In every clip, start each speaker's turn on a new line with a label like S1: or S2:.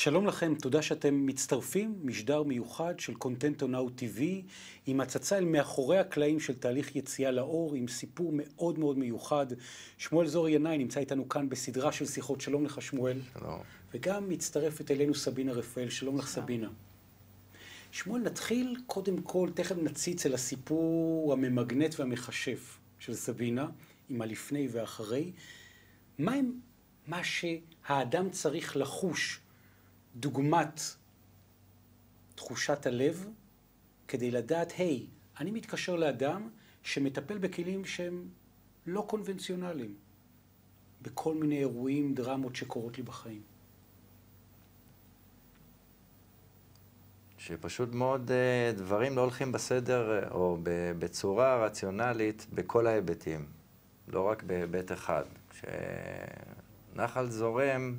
S1: שלום לכם, תודה שאתם מצטרפים, משדר מיוחד של Content Now TV, עם הצצה אל מאחורי הקלעים של תהליך יציאה לאור, עם סיפור מאוד מאוד מיוחד. שמואל זור ינאי נמצא איתנו כאן בסדרה של שיחות. שלום לך שמואל.
S2: שלום.
S1: וגם מצטרפת אלינו סבינה רפאל. שלום לך סבינה. שמואל, נתחיל קודם כל, תכף נציץ אל הסיפור הממגנט והמחשף של סבינה, עם הלפני ואחרי. מה שהאדם צריך לחוש, דוגמת תחושת הלב, כדי לדעת, היי, אני מתקשר לאדם שמטפל בכלים שהם לא קונבנציונליים, בכל מיני אירועים, דרמות שקורות לי בחיים.
S2: שפשוט מאוד דברים לא הולכים בסדר או בצורה רציונלית בכל ההיבטים, לא רק בהיבט אחד. כשנחל זורם,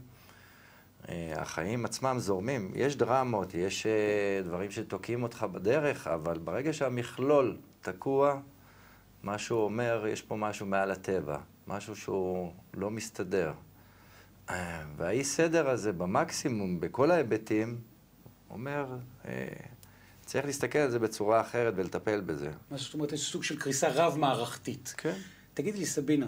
S2: החיים עצמם זורמים, יש דרמות, יש דברים שתוקעים אותך בדרך, אבל ברגע שהמכלול תקוע, משהו אומר, יש פה משהו מעל הטבע, משהו שהוא לא מסתדר. והאי סדר הזה במקסימום, בכל ההיבטים, אומר, צריך להסתכל על זה בצורה אחרת ולטפל בזה.
S1: מה זאת אומרת, יש סוג של קריסה רב-מערכתית.
S2: כן.
S1: תגידי לי, סבינה,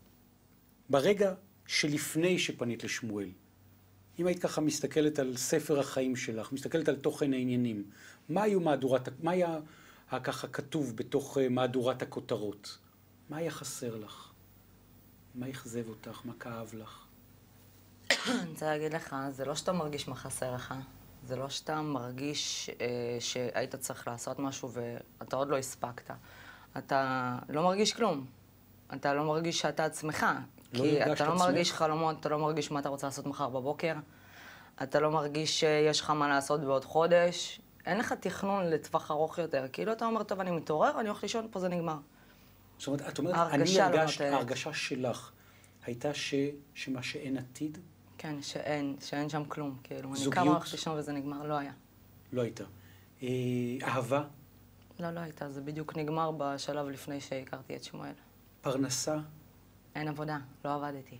S1: ברגע שלפני שפנית לשמואל, אם היית ככה מסתכלת על ספר החיים שלך, מסתכלת על תוכן העניינים, מה היה ככה כתוב בתוך מהדורת הכותרות? מה היה חסר לך? מה יחזב אותך? מה כאב לך?
S3: אני רוצה להגיד לך, זה לא שאתה מרגיש מה חסר לך. זה לא שאתה מרגיש שהיית צריך לעשות משהו ואתה עוד לא הספקת. אתה לא מרגיש כלום. אתה לא מרגיש שאתה עצמך. כי אתה לא מרגיש חלומות, אתה לא מרגיש מה אתה רוצה לעשות מחר בבוקר. אתה לא מרגיש שיש לך מה לעשות בעוד חודש. אין לך תכנון לטווח ארוך יותר. כאילו אתה אומר, טוב, אני מתעורר, אני הולך לישון, פה זה נגמר.
S1: זאת אומרת, את אומרת, ההרגשה שלך הייתה שמה שאין עתיד?
S3: כן, שאין שם כלום. כאילו, אני קמה הולכת לישון וזה נגמר, לא היה.
S1: לא הייתה. אהבה?
S3: לא הייתה. זה בדיוק נגמר בשלב לפני שהכרתי את שמואל.
S1: פרנסה?
S3: אין עבודה, לא עבדתי.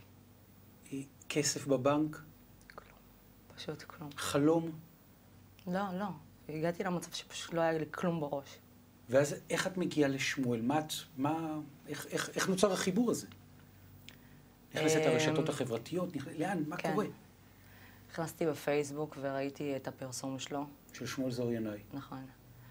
S1: כסף בבנק?
S3: כלום, פשוט כלום.
S1: חלום?
S3: לא. הגעתי למצב שפשוט לא היה לי כלום בראש.
S1: ואז איך את מגיעה לשמואל? איך נוצר החיבור הזה? נכנסת לרשתות החברתיות? לאן? מה קורה?
S3: נכנסתי בפייסבוק וראיתי את הפרסום שלו.
S1: של שמואל זור ינאי.
S3: נכון.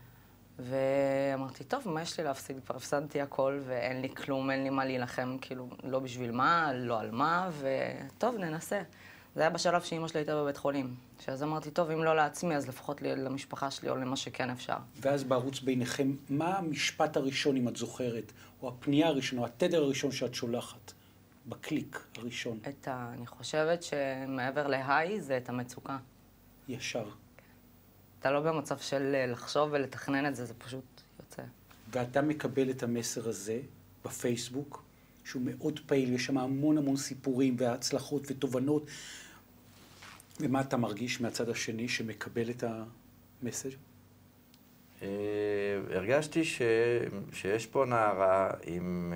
S3: ואמרתי, טוב, מה יש לי להפסיד? כבר הפסדתי הכל ואין לי כלום, אין לי מה להילחם, כאילו, לא בשביל מה, לא על מה, וטוב, ננסה. זה היה בשלב שאמא שלי הייתה בבית חולים. שאז אמרתי, טוב, אם לא לעצמי, אז לפחות למשפחה שלי או למה שכן אפשר.
S1: ואז בערוץ ביניכם, מה המשפט הראשון, אם את זוכרת, או הפנייה הראשונה, או התדר הראשון שאת שולחת, בקליק הראשון?
S3: אני חושבת שמעבר להיי זה את המצוקה.
S1: ישר.
S3: אתה לא במצב של לחשוב ולתכנן את זה, זה פשוט יוצא.
S1: ואתה מקבל את המסר הזה בפייסבוק, שהוא מאוד פעיל, יש שם המון סיפורים והצלחות ותובנות. ומה אתה מרגיש מהצד השני שמקבל את המסר?
S2: הרגשתי שיש פה נערה עם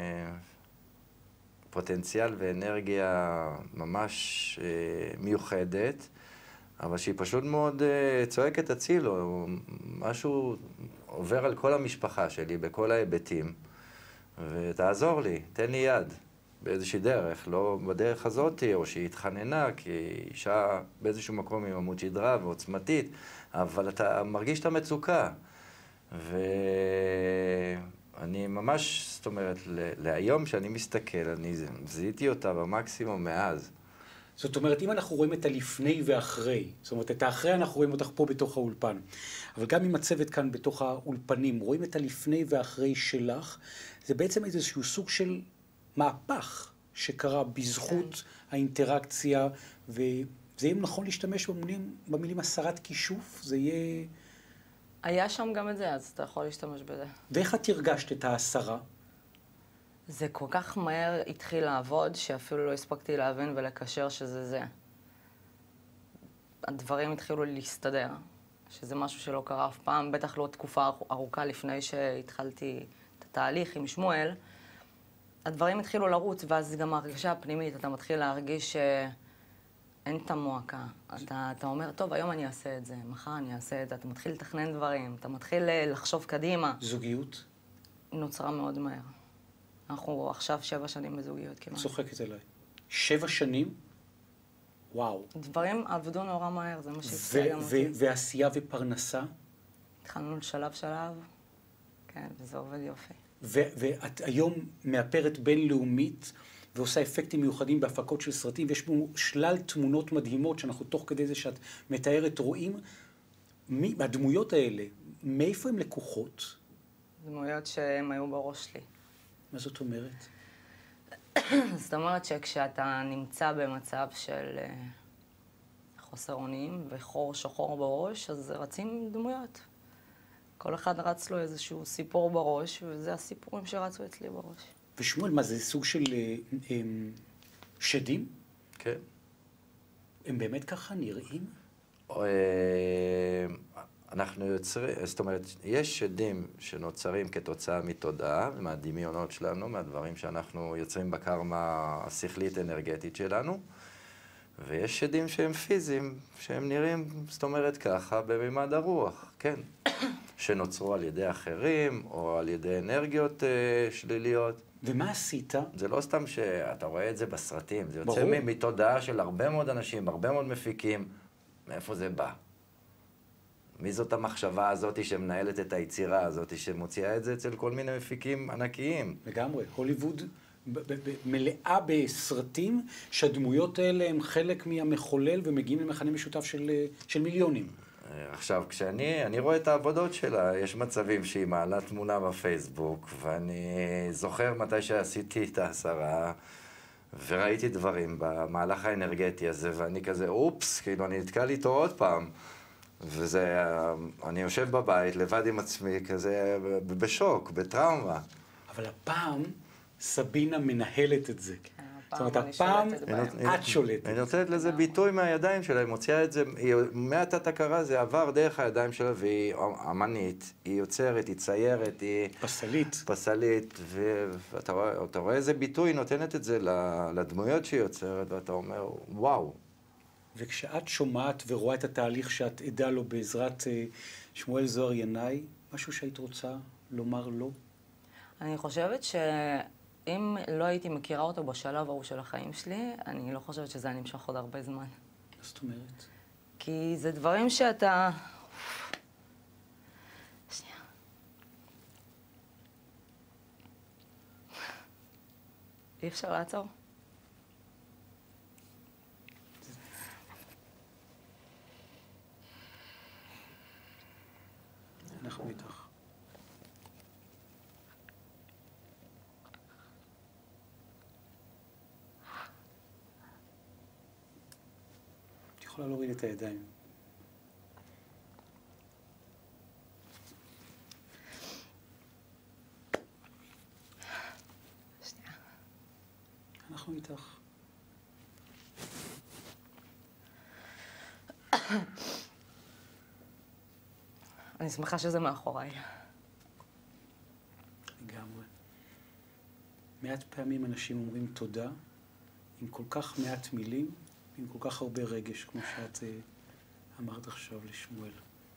S2: פוטנציאל ואנרגיה ממש מיוחדת, אבל שהיא פשוט מאוד צועקת הצילו, משהו עובר על כל המשפחה שלי, בכל ההיבטים, ותעזור לי, תן לי יד באיזושהי דרך, לא בדרך הזאת, או שהיא התחננה, כי היא אישה באיזשהו מקום עם עמוד שדרה ועוצמתית, אבל אתה מרגיש את המצוקה. ואני ממש, זאת אומרת, להיום שאני מסתכל, אני זיהיתי אותה במקסימום מאז.
S1: זאת אומרת, אם אנחנו רואים את הלפני ואחרי, זאת אומרת, את האחרי אנחנו רואים אותך פה בתוך האולפן, אבל גם עם הצוות כאן בתוך האולפנים, רואים את הלפני ואחרי שלך, זה בעצם איזשהו סוג של מהפך שקרה בזכות האינטראקציה, וזה יהיה נכון להשתמש במילים הסרת כישוף, זה יהיה...
S3: היה שם גם את זה, אז אתה יכול להשתמש בזה.
S1: ואיך את הרגשת את ההסרה?
S3: זה כל כך מהר התחיל לעבוד, שאפילו לא הספקתי להבין ולקשר שזה זה. הדברים התחילו להסתדר, שזה משהו שלא קרה אף פעם, בטח לא תקופה ארוכה לפני שהתחלתי את התהליך עם שמואל. הדברים התחילו לרוץ, ואז גם ההרגשה הפנימית, אתה מתחיל להרגיש אין את המועקה. אתה אומר, טוב, היום אני אעשה את זה, מחר אני אעשה את זה, אתה מתחיל לתכנן דברים, אתה מתחיל לחשוב קדימה.
S1: זוגיות?
S3: נוצרה מאוד מהר. אנחנו עכשיו 7 שנים בזוגיות כמעט.
S1: צוחקת אליי. 7 שנים? וואו.
S3: דברים עבדו נורא מהר, זה מה שהפתיע גם אותי.
S1: ועשייה ופרנסה?
S3: התחלנו שלב, כן, וזה עובד יופי.
S1: ואת היום מאפרת בינלאומית, ועושה אפקטים מיוחדים בהפקות של סרטים, ויש פה שלל תמונות מדהימות, שאנחנו תוך כדי זה שאת מתארת רואים. הדמויות האלה, מאיפה הן לקוחות?
S3: דמויות שהן היו בראש שלי.
S1: מה זאת אומרת?
S3: זאת אומרת שכשאתה נמצא במצב של חוסר אונים וחור שחור בראש, אז רצים דמויות. כל אחד רץ לו איזשהו סיפור בראש, וזה הסיפורים שרצו אצלי בראש.
S1: ושמואל, מה זה סוג של שדים?
S2: כן.
S1: הם באמת ככה נראים?
S2: אנחנו יוצרים, זאת אומרת, יש שדים שנוצרים כתוצאה מתודעה, מהדמיונות שלנו, מהדברים שאנחנו יוצרים בקרמה השכלית אנרגטית שלנו, ויש שדים שהם פיזיים, שהם נראים, זאת אומרת ככה, בממד הרוח, כן. שנוצרו על ידי אחרים, או על ידי אנרגיות שליליות.
S1: ומה עשית?
S2: זה לא סתם שאתה רואה את זה בסרטים, זה יוצא מתודעה של הרבה מאוד אנשים, הרבה מאוד מפיקים. מאיפה זה בא? מי זאת המחשבה הזאת שמנהלת את היצירה הזאת, שמוציאה את זה אצל כל מיני מפיקים ענקיים?
S1: לגמרי, הוליווד מלאה בסרטים שהדמויות האלה הם חלק מהמחולל ומגיעים למכנה משותף של מיליונים.
S2: עכשיו, כשאני רואה את העבודות שלה, יש מצבים שהיא מעלה תמונה בפייסבוק, ואני זוכר מתי שעשיתי את ההסרה, וראיתי דברים במהלך האנרגטי הזה, ואני כזה, אופס, כאילו, אני נתקל איתו עוד פעם. וזה, אני יושב בבית, לבד עם עצמי, כזה, בשוק, בטראומה.
S1: אבל הפעם סבינה מנהלת את זה. זאת אומרת,
S3: אני
S1: הפעם
S3: שולטת בהם.
S1: את שולטת.
S2: אני נותנת לזה ביטוי מהידיים שלה, היא מוציאה את זה, מהתת הכרה זה עבר דרך הידיים שלה, והיא אמנית, היא יוצרת, היא ציירת, היא פסלית, ואתה רואה איזה ביטוי, היא נותנת את זה לדמויות שהיא יוצרת, ואתה אומר, וואו.
S1: וכשאת שומעת ורואה את התהליך שאת עדה לו בעזרת שמואל זוהר ינאי, משהו שהיית רוצה לומר לו?
S3: אני חושבת שאם לא הייתי מכירה אותו בשלב ההוא של החיים שלי, אני לא חושבת שזה היה נמשך עוד הרבה זמן.
S1: מה זאת אומרת?
S3: כי זה דברים שאתה... שנייה. אי אפשר לעצור?
S1: אנחנו איתך. את יכולה להוריד את הידיים.
S3: שנייה.
S1: אנחנו איתך.
S3: אני שמחה שזה מאחוריי.
S1: לגמרי. מעט פעמים אנשים אומרים תודה, עם כל כך מעט מילים, עם כל כך הרבה רגש, כמו שאת אמרת עכשיו לשמואל.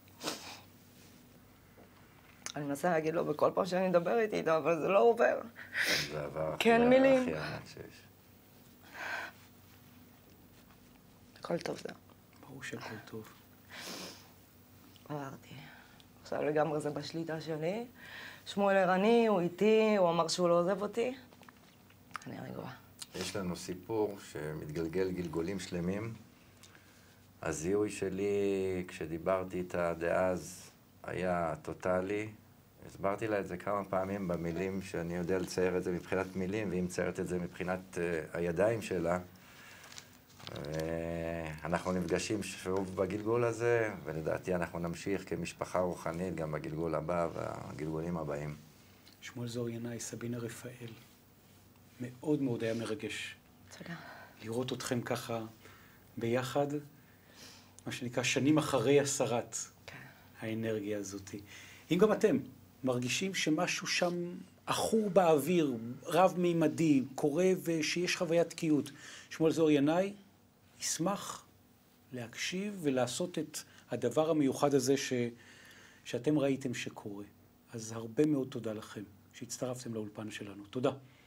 S3: אני מנסה להגיד לו בכל פעם שאני מדבר איתו, אבל זה לא עובר.
S2: זה עבר
S3: כן, מילים.
S2: הכי ענק שיש.
S3: הכל טוב זה.
S1: ברור שהכל טוב.
S3: עברתי. עכשיו לגמרי זה בשליטה שלי. שמואל ערני, הוא איתי, הוא אמר שהוא לא עוזב אותי. אני רגועה.
S2: יש לנו סיפור שמתגלגל גלגולים שלמים. הזיהוי שלי, כשדיברתי איתה דאז, היה טוטלי. הסברתי לה את זה כמה פעמים במילים שאני יודע לצייר את זה מבחינת מילים, והיא מציירת את זה מבחינת הידיים שלה. אנחנו נפגשים שוב בגלגול הזה, ולדעתי אנחנו נמשיך כמשפחה רוחנית גם בגלגול הבא והגלגולים הבאים.
S1: שמואל זוהר ינאי, סבינה רפאל. מאוד מאוד היה מרגש.
S3: תודה.
S1: לראות אתכם ככה ביחד, מה שנקרא שנים אחרי הסרת האנרגיה הזאת. אם גם אתם מרגישים שמשהו שם עכור באוויר, רב מימדי, קורה ושיש חוויית תקיעות, שמואל זוהר ינאי ישמח להקשיב ולעשות את הדבר המיוחד הזה שאתם ראיתם שקורה. אז הרבה מאוד תודה לכם שהצטרפתם לאולפן שלנו. תודה.